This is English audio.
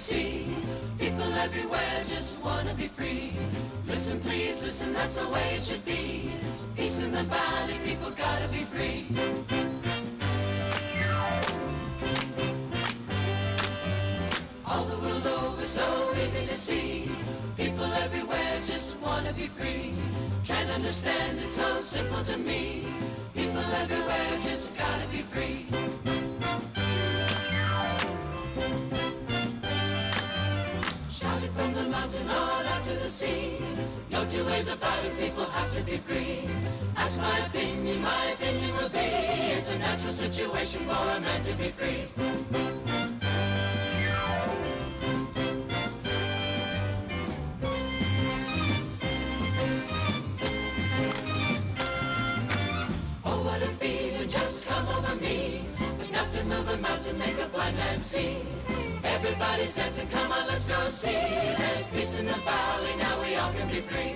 see. People everywhere just wanna be free. Listen please, listen, that's the way it should be. Peace in the valley, people gotta be free. All the world over, so easy to see. People everywhere just wanna be free. Can't understand, it's so simple to me. People everywhere just gotta be free. Shout it from the mountain all out to the sea. No two ways about it, people have to be free. Ask my opinion will be, it's a natural situation for a man to be free. Oh, what a feeling just come over me. Enough to move a mountain, make a blind man see. Everybody's dancing, come on, let's go see. There's peace in the valley, now we all can be free.